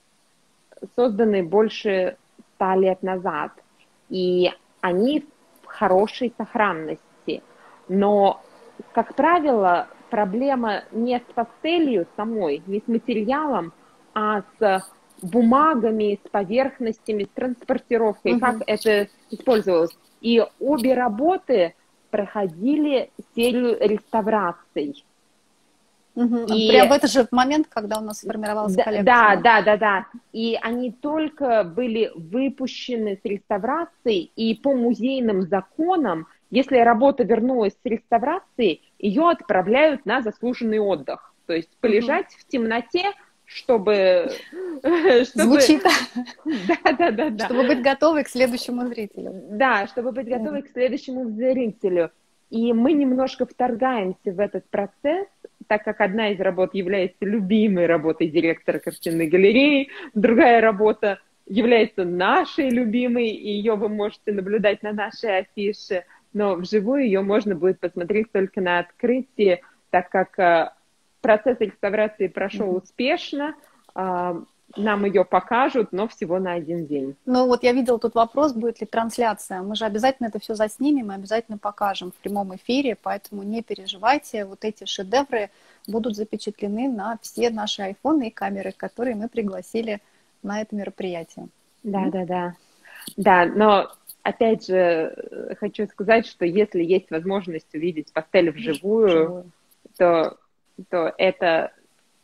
созданы больше ста лет назад, и они хорошей сохранности. Но, как правило, проблема не с пастелью самой, не с материалом, а с бумагами, с поверхностями, с транспортировкой, угу. как это использовалось. И обе работы проходили серию реставраций. Угу. И... Прямо в этот же момент, когда у нас сформировалась да, коллекция. Да, да, да, да. И они только были выпущены с реставрацией, и по музейным законам, если работа вернулась с реставрацией, ее отправляют на заслуженный отдых. То есть полежать угу. в темноте, чтобы... Звучит. Да, да, да, да. Чтобы быть готовой к следующему зрителю. Да, чтобы быть готовой к следующему зрителю. И мы немножко вторгаемся в этот процесс, так как одна из работ является любимой работой директора картинной галереи, другая работа является нашей любимой, и ее вы можете наблюдать на нашей афише, но вживую ее можно будет посмотреть только на открытии, так как процесс реставрации прошел mm-hmm. успешно, нам ее покажут, но всего на один день. Ну вот я видела тут вопрос, будет ли трансляция. Мы же обязательно это все заснимем и обязательно покажем в прямом эфире, поэтому не переживайте, вот эти шедевры будут запечатлены на все наши айфоны и камеры, которые мы пригласили на это мероприятие. Да, mm-hmm. да, да. Да, но опять же хочу сказать, что если есть возможность увидеть пастель вживую, вживую. то, то это...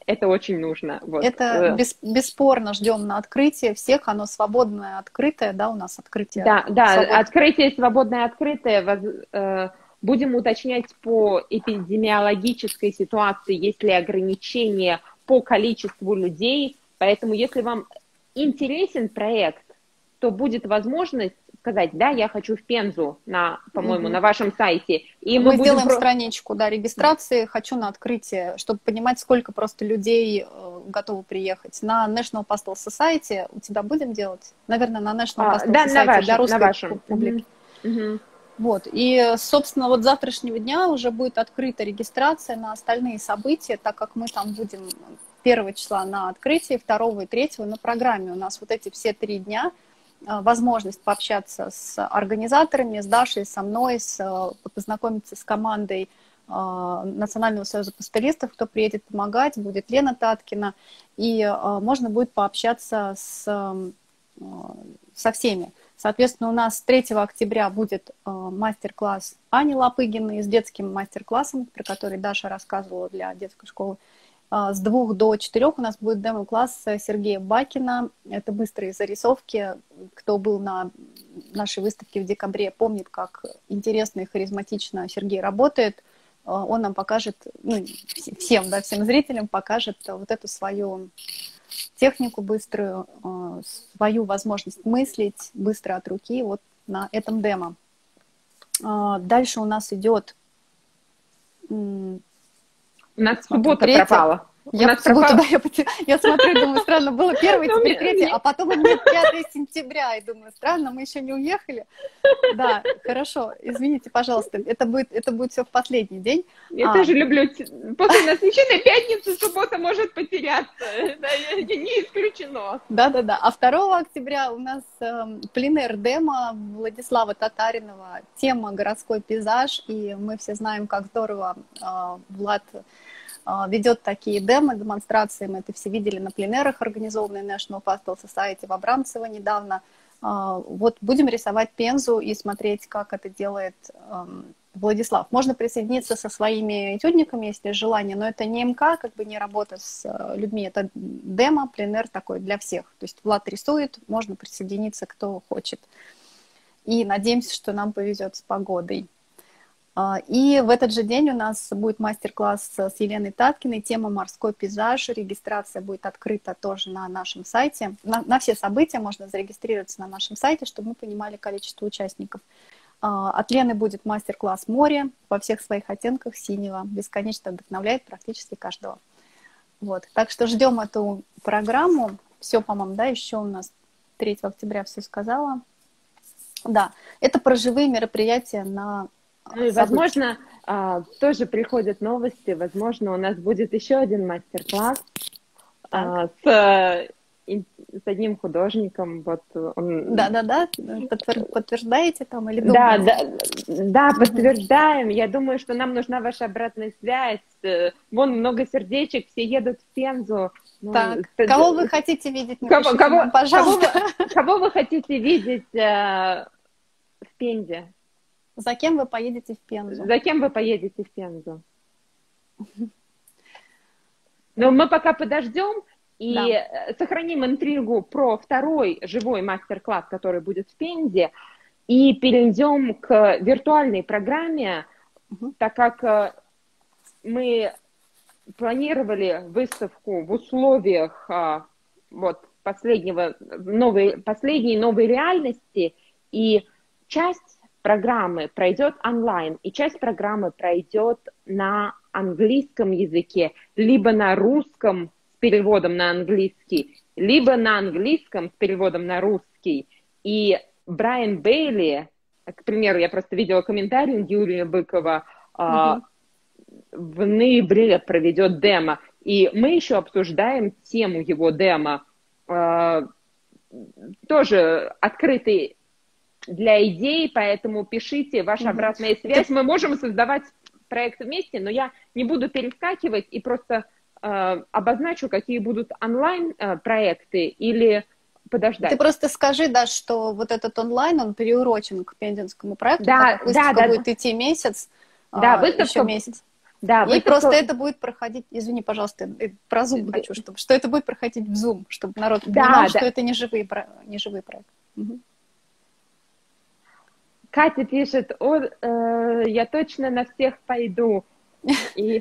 это очень нужно. Вот. Это бес, бесспорно ждем на открытие всех, оно свободное, открытое, да, у нас открытие? Да, да, свобод... открытие свободное, открытое. Воз, э, будем уточнять по эпидемиологической ситуации, есть ли ограничения по количеству людей. Поэтому, если вам интересен проект, то будет возможность сказать, да, я хочу в Пензу, на, по-моему, mm-hmm. на вашем сайте. И мы мы будем сделаем про... страничку, да, регистрации, хочу на открытие, чтобы понимать, сколько просто людей э, готовы приехать. На National Pastel Society у тебя будем делать? Наверное, на National Pastel а, да, Society на вашем, для русской на вашем. публики. Mm-hmm. Вот, и, собственно, вот с завтрашнего дня уже будет открыта регистрация на остальные события, так как мы там будем первого числа на открытии, второго и третьего на программе. У нас вот эти все три дня возможность пообщаться с организаторами, с Дашей, со мной, с, познакомиться с командой Национального союза пастелистов, кто приедет помогать, будет Лена Таткина, и можно будет пообщаться с, со всеми. Соответственно, у нас третьего октября будет мастер-класс Ани Лопыгиной с детским мастер-классом, про который Даша рассказывала для детской школы. С двух до четырех у нас будет демо-класс Сергея Бакина. Это быстрые зарисовки. Кто был на нашей выставке в декабре, помнит, как интересно и харизматично Сергей работает. Он нам покажет, ну, всем, да, всем зрителям покажет вот эту свою технику быструю, свою возможность мыслить быстро от руки вот на этом демо. Дальше у нас идет... У нас суббота пропала. Я в субботу, да, я, я смотрю, думаю, странно, было первое, теперь третье, а потом у меня пятое сентября, и думаю, странно, мы еще не уехали. Да, хорошо, извините, пожалуйста, это будет, это будет все в последний день. Я а. тоже люблю, после насыщенной пятницы суббота может потеряться, это не исключено. Да-да-да, а второго октября у нас э, пленэр-демо Владислава Татаринова, тема «Городской пейзаж», и мы все знаем, как здорово э, Влад ведет такие демо, демонстрации, мы это все видели на пленэрах, организованные National Pastel Society в Абрамцево недавно. Вот будем рисовать Пензу и смотреть, как это делает Владислав. Можно присоединиться со своими этюдниками, если желание, но это не МК, как бы не работа с людьми, это демо, пленэр такой для всех. То есть Влад рисует, можно присоединиться, кто хочет. И надеемся, что нам повезет с погодой. И в этот же день у нас будет мастер-класс с Еленой Таткиной, тема «Морской пейзаж». Регистрация будет открыта тоже на нашем сайте. На, на все события можно зарегистрироваться на нашем сайте, чтобы мы понимали количество участников. От Лены будет мастер-класс «Море» во всех своих оттенках синего. Бесконечно вдохновляет практически каждого. Вот. Так что ждем эту программу. Все, по-моему, да, еще у нас третьего октября все сказала. Да, это про живые мероприятия на... Ну и, возможно, тоже приходят новости, возможно, у нас будет еще один мастер-класс с, с одним художником. Вот он... Да, да, да, подтверждаете там или думаете? Да, да, да, подтверждаем. Я думаю, что нам нужна ваша обратная связь. Вон много сердечек, все едут в Пензу. Так, ну, кого вы хотите видеть? Кого, кого, нам, пожалуйста. Кого, вы, кого вы хотите видеть э, в Пензе? За кем вы поедете в Пензу? За кем вы поедете в Пензу? Но мы пока подождем и да. сохраним интригу про второй живой мастер-класс, который будет в Пензе, и перейдем к виртуальной программе, угу. так как мы планировали выставку в условиях вот, последнего, новой, последней новой реальности, и часть программы пройдет онлайн, и часть программы пройдет на английском языке, либо на русском с переводом на английский, либо на английском с переводом на русский. И Брайан Бейли, к примеру, я просто видела комментарий Юрия Быкова, mm-hmm. в ноябре проведет демо, и мы еще обсуждаем тему его демо, тоже открытый для идей, поэтому пишите ваша обратная связь. Мы можем создавать проект вместе, но я не буду перескакивать и просто э, обозначу, какие будут онлайн-проекты или подождать. Ты просто скажи, да, что вот этот онлайн, он переурочен к пензенскому проекту, да, так как выставка да, будет да. идти месяц, да, а, выставка, еще месяц. Да, И выставка... просто это будет проходить, извини, пожалуйста, про Zoom хочу, чтобы, что это будет проходить в Zoom, чтобы народ понимал, да, что да. это не живые, не живые проекты. Угу. Катя пишет, О, э, я точно на всех пойду. И...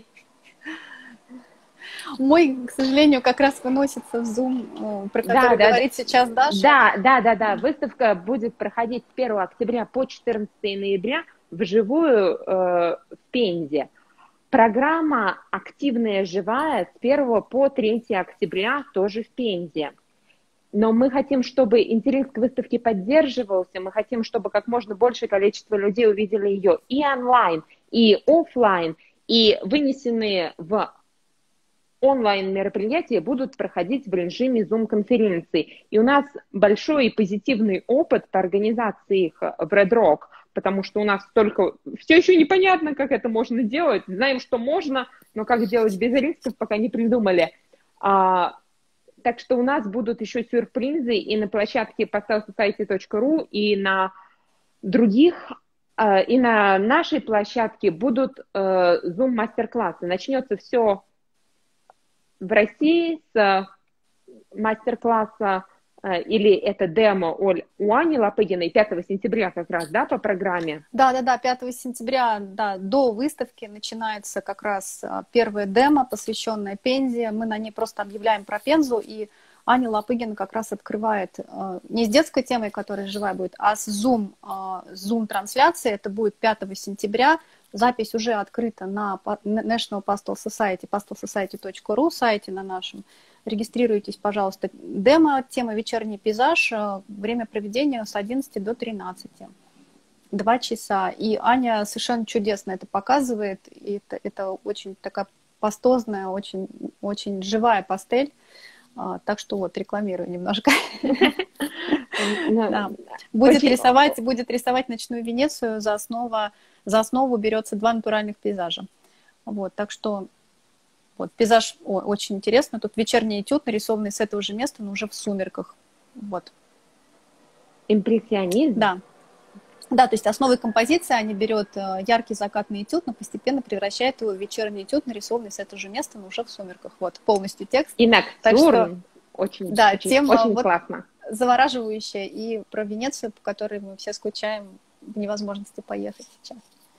Мой, к сожалению, как раз выносится в Zoom, про который да, говорит да, сейчас Даша. Да, да, да, да. Выставка будет проходить с первого октября по четырнадцатого ноября вживую э, в Пензе. Программа «Активная живая» с первого по третьего октября тоже в Пензе. Но мы хотим, чтобы интерес к выставке поддерживался, мы хотим, чтобы как можно большее количество людей увидели ее и онлайн, и офлайн, и вынесенные в онлайн-мероприятия будут проходить в режиме Zoom-конференций. И у нас большой и позитивный опыт по организации их в Red Rock, потому что у нас только... Все еще непонятно, как это можно делать. Знаем, что можно, но как делать без рисков, пока не придумали. А, так что у нас будут еще сюрпризы и на площадке pastel society точка ру, и на других, и на нашей площадке будут Zoom-мастер-классы. Начнется все в России с мастер-класса, или это демо у Ани Лопыгиной пятого сентября как раз, да, по программе? Да, да, да, пятого сентября, да, до выставки начинается как раз первая демо, посвященная Пензе. Мы на ней просто объявляем про Пензу, и Аня Лопыгина как раз открывает не с детской темой, которая живая будет, а с Zoom, Zoom-трансляцией. Это будет пятого сентября. Запись уже открыта на National Pastel Society, pastel society точка ру сайте на нашем. Регистрируйтесь, пожалуйста. Демо, тема вечерний пейзаж, время проведения с одиннадцати до тринадцати. Два часа. И Аня совершенно чудесно это показывает. И это, это очень такая пастозная, очень, очень живая пастель. Так что вот, рекламирую немножко. Будет рисовать, будет рисовать ночную Венецию за основу. За основу берется два натуральных пейзажа. Вот, так что вот, пейзаж о, очень интересно. Тут вечерний этюд, нарисованный с этого же места, но уже в сумерках. Вот. Импрессионизм? Да. Да, то есть основой композиции они берет яркий закатный этюд, но постепенно превращает его в вечерний этюд, нарисованный с этого же места, но уже в сумерках. Вот, полностью текст. И ноктюрн. Очень, да, очень, тема очень вот классно. Завораживающая. И про Венецию, по которой мы все скучаем в невозможности поехать сейчас.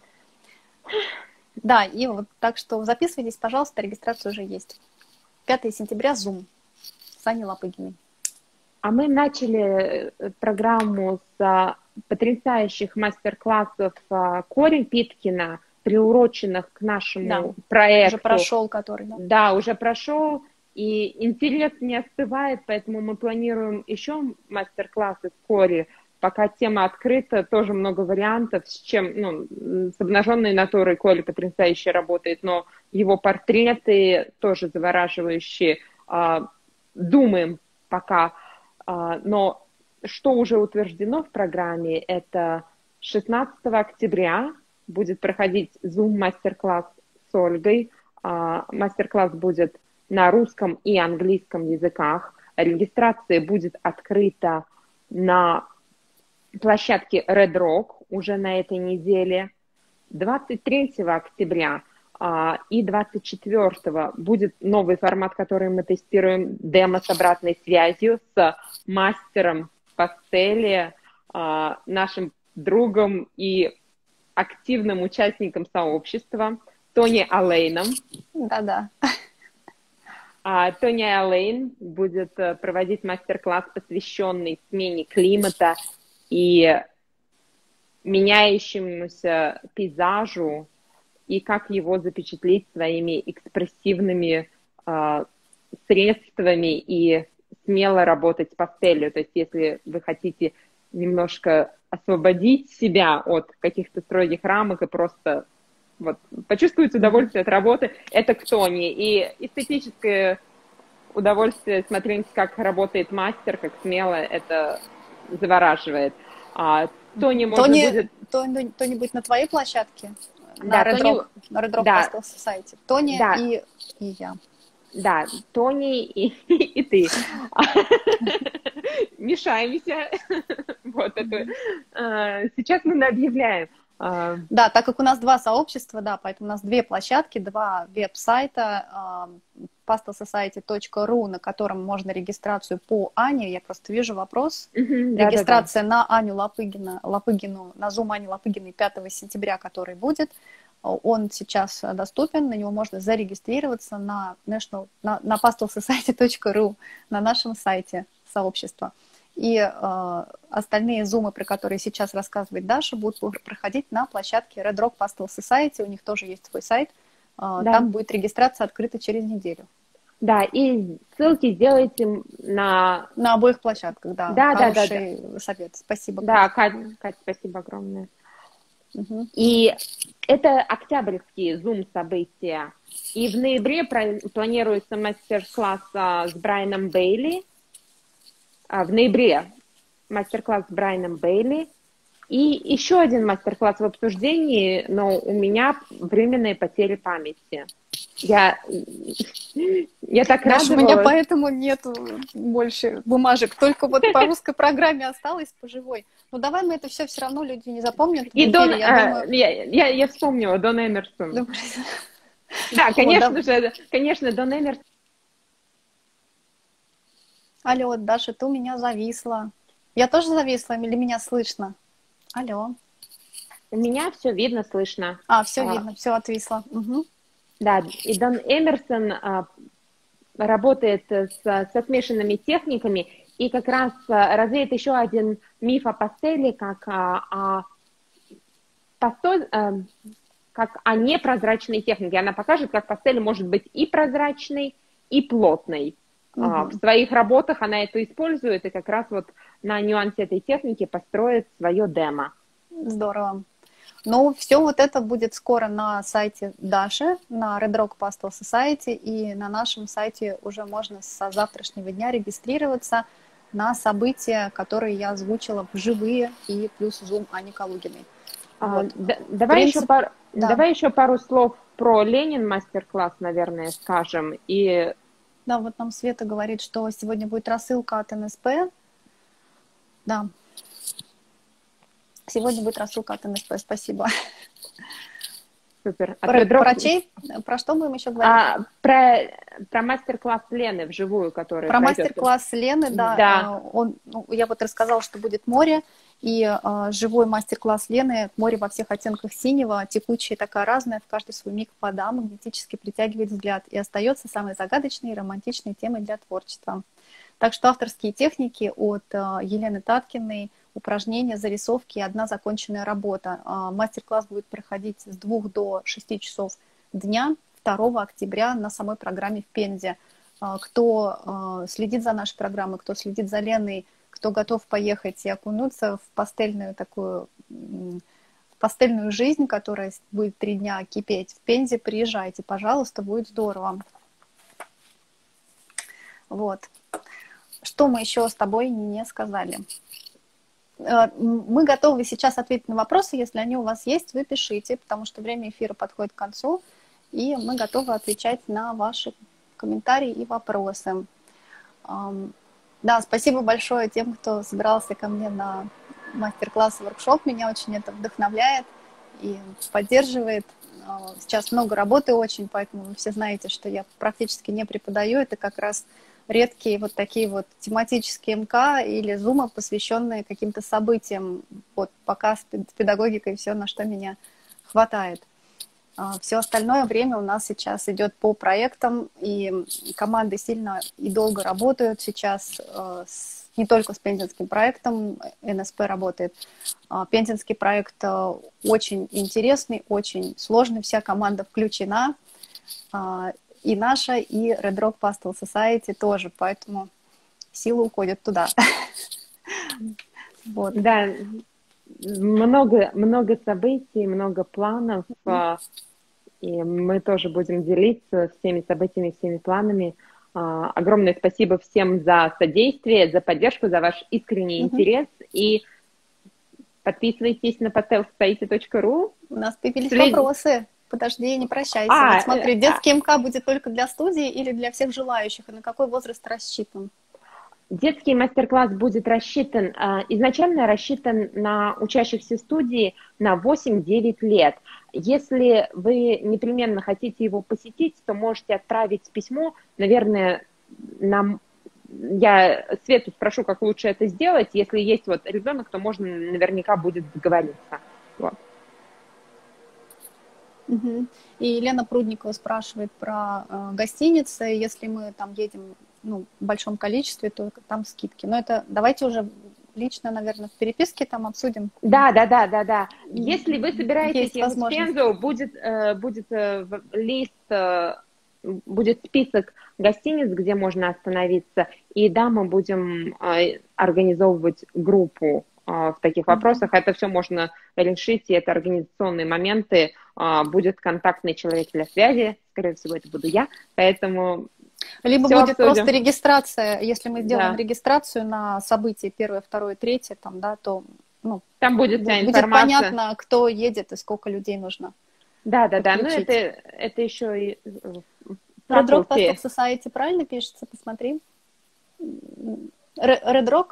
Да, и вот так что записывайтесь, пожалуйста, регистрация уже есть. пятого сентября Zoom с Аней Лопыгиной. А мы начали программу с потрясающих мастер-классов Кори Питкина, приуроченных к нашему да, проекту. Уже прошел который, да. Да, уже прошел, и интерес не остывает, поэтому мы планируем еще мастер-классы с Кори. Пока тема открыта, тоже много вариантов, с чем, ну, с обнаженной натурой Коля потрясающе работает, но его портреты тоже завораживающие. Думаем пока, но что уже утверждено в программе, это шестнадцатого октября будет проходить Zoom-мастер-класс с Ольгой. Мастер-класс будет на русском и английском языках. Регистрация будет открыта на площадке Red Rock уже на этой неделе. двадцать третьего октября а, и двадцать четвёртого будет новый формат, который мы тестируем, демо с обратной связью с мастером пастели, а, нашим другом и активным участником сообщества Тони Алейном. Да-да. А, Тони Алейн будет проводить мастер-класс, посвященный смене климата и меняющемуся пейзажу, и как его запечатлеть своими экспрессивными э, средствами и смело работать с пастелью. То есть если вы хотите немножко освободить себя от каких-то строгих рамок и просто вот, почувствовать удовольствие от работы, это к Тони. И эстетическое удовольствие смотреть, как работает мастер, как смело, это завораживает. А, Тони, можно Тони, будет... Тони, Тони будет на твоей площадке? Да, на Red Тони... Rock, на Red Rock да. Pastel Society. Тони да. и, и я. Да, Тони и, и ты. Мешаемся. Вот это. Сейчас мы объявляем. А, Да, так как у нас два сообщества, да, поэтому у нас две площадки, два веб-сайта, pastel society точка ру, на котором можно регистрацию по Ане. Я просто вижу вопрос. мгм, да-да-да. Регистрация на Аню Лопыгина, Лопыгину, на Zoom Ани Лопыгиной пятого сентября, который будет. Он сейчас доступен, на него можно зарегистрироваться на, national, на, на pastel society точка ру, на нашем сайте сообщества. И э, остальные зумы, про которые сейчас рассказывает Даша, будут проходить на площадке Red Rock Pastel Society. У них тоже есть свой сайт. Э, Да. там будет регистрация открыта через неделю. Да, и ссылки сделайте на... На обоих площадках, да. Да, да, да, да. Хороший совет. Спасибо, Да, Катя. Кать, Кать, спасибо огромное. Угу. И это октябрьские зум-события. И в ноябре планируется мастер-класс с Брайаном Бейли. В ноябре мастер-класс с Брайаном Бейли. И еще один мастер-класс в обсуждении, но у меня временные потери памяти. Я, я так Даша, радовалась. у меня поэтому нету больше бумажек. Только вот по русской программе осталось, по живой. Ну давай мы это все все равно люди не запомнят. И эфире, Дон, я, а, думаю... я, я, я вспомнила, Дон Эмерсон. Да, да, конечно вот, же, конечно, Дон Эмерсон. Алло, Даша, ты у меня зависла. Я тоже зависла или меня слышно? Алло. У меня все видно, слышно. А, все а, видно, все отвисло. Угу. Да, и Дон Эмерсон а, работает с, со смешанными техниками и как раз а, развеет еще один миф о пастели, как а, о, пастель, а, как о непрозрачной технике. Она покажет, как пастель может быть и прозрачной, и плотной. Угу. В своих работах она это использует и как раз вот на нюансе этой техники построит свое демо. Здорово. Ну, все вот это будет скоро на сайте Даши, на Red Rock Pastel Society, и на нашем сайте уже можно со завтрашнего дня регистрироваться на события, которые я озвучила вживые, и плюс Zoom Ани Калугиной. А, Вот. да, давай, принципе, еще пар... да. давай еще пару слов про Ленин мастер-класс, наверное, скажем. И... Да, вот нам Света говорит, что сегодня будет рассылка от эн эс пэ. Да. Сегодня будет рассылка от эн эс пэ. Спасибо. Супер. Про, Дрог... про чей? Про что будем еще говорить? А, про, про мастер-класс Лены вживую, который Про пройдет. мастер-класс Лены, да. да. Он, ну, я вот рассказала, что будет море, и а, живой мастер-класс Лены, море во всех оттенках синего, текучая такая разная, в каждый свой миг вода магнетически притягивает взгляд и остается самой загадочной и романтичной темой для творчества. Так что авторские техники от а, Елены Таткиной, упражнения, зарисовки и одна законченная работа. А, мастер-класс будет проходить с двух до шести часов дня, второго октября на самой программе в Пензе. Кто следит за нашей программой, кто следит за Леной, кто готов поехать и окунуться в пастельную такую, в пастельную жизнь, которая будет три дня кипеть в Пензе, приезжайте, пожалуйста, будет здорово. Вот. Что мы еще с тобой не сказали? Мы готовы сейчас ответить на вопросы, если они у вас есть, вы пишите, потому что время эфира подходит к концу, и мы готовы отвечать на ваши комментарии и вопросы. Да, спасибо большое тем, кто собирался ко мне на мастер-класс и воркшоп. Меня очень это вдохновляет и поддерживает. Сейчас много работы очень, поэтому вы все знаете, что я практически не преподаю. Это как раз редкие вот такие вот тематические эм ка или зумы, посвященные каким-то событиям. Вот пока с педагогикой все, на что меня хватает. Все остальное время у нас сейчас идет по проектам, и команды сильно и долго работают сейчас, не только с пензенским проектом, эн эс пэ работает. Пензенский проект очень интересный, очень сложный, вся команда включена, и наша, и Red Rock Pastel Society тоже, поэтому сила уходит туда. Вот. Да, много, много событий, много планов, mm-hmm. и мы тоже будем делиться всеми событиями, всеми планами. Огромное спасибо всем за содействие, за поддержку, за ваш искренний mm-hmm. интерес, и подписывайтесь на pastel society точка ру. У нас появились След... вопросы. Подожди, не прощайся. А, вот смотри, а, детский эм ка будет только для студии или для всех желающих? И на какой возраст рассчитан? Детский мастер-класс будет рассчитан, изначально рассчитан на учащихся студии на восемь-девять лет. Если вы непременно хотите его посетить, то можете отправить письмо, наверное, нам, я Свету спрошу, как лучше это сделать. Если есть вот ребенок, то можно наверняка будет договориться. Вот. Угу. И Елена Прудникова спрашивает про э, гостиницы. Если мы там едем ну, в большом количестве, то там скидки. Но это давайте уже лично, наверное, в переписке там обсудим. Да, да, да, да, да. Если вы собираетесь Есть ехать в Пензу, будет, будет лист, будет список гостиниц, где можно остановиться. И да, мы будем организовывать группу в таких вопросах. Это все можно решить, и это организационные моменты. Будет контактный человек для связи, скорее всего, это буду я. Поэтому либо все будет обсудим. просто регистрация, если мы сделаем Да. регистрацию на событие первое, второе, третье, там, да, то ну, там будет, вся будет информация. понятно, кто едет и сколько людей нужно. Да, да, да. Ну это, это еще и Red Rock Pastel Society правильно пишется? Посмотри. Red Rock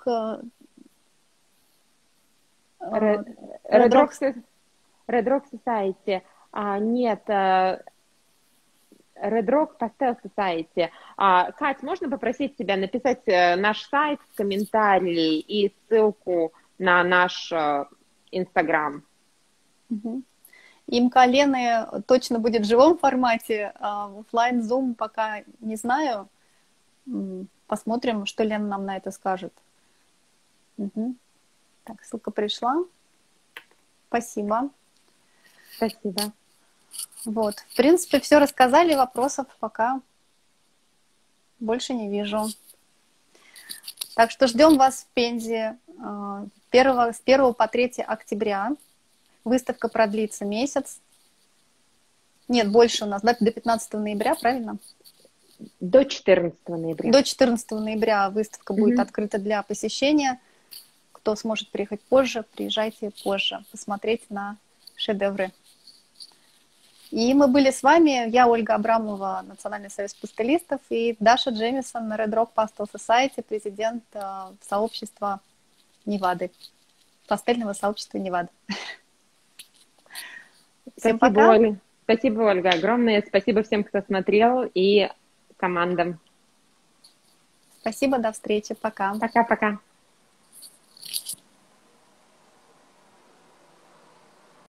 Red, Red, Rock, Red Rock Society. А, нет, Red Rock Pastel Society. А, Кать, можно попросить тебя написать наш сайт в комментарии и ссылку на наш Инстаграм? Угу. Имка Лены точно будет в живом формате. В офлайн Zoom пока не знаю. Посмотрим, что Лена нам на это скажет. Угу. Так, ссылка пришла. Спасибо. Спасибо. Вот, в принципе, все рассказали, вопросов пока больше не вижу. Так что ждем вас в Пензе первого, с первого по третье октября. Выставка продлится месяц. Нет, больше у нас, да, до пятнадцатого ноября, правильно? До четырнадцатого ноября. До четырнадцатого ноября выставка Mm-hmm. будет открыта для посещения. Кто сможет приехать позже, приезжайте позже, посмотреть на шедевры. И мы были с вами, я Ольга Абрамова, Национальный союз пастелистов, и Даша Джемисон, Red Rock Pastel Society, президент э, сообщества Невады, пастельного сообщества Невады. Всем Спасибо, пока. Оля. Спасибо, Ольга, огромное. Спасибо всем, кто смотрел, и командам. Спасибо, до встречи, пока. Пока-пока.